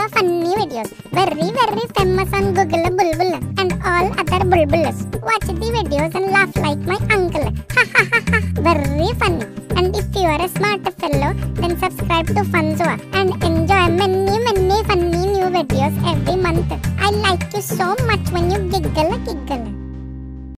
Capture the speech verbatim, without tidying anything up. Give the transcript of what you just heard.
the funny videos. Very very famous on Google Bulbul and all other bulbuls. Watch the videos and laugh like my uncle. Ha ha ha ha. Very funny. And if you are a smart fellow, then subscribe to Funzoa and enjoy many many funny new videos every month. I like you so much when you giggle giggle.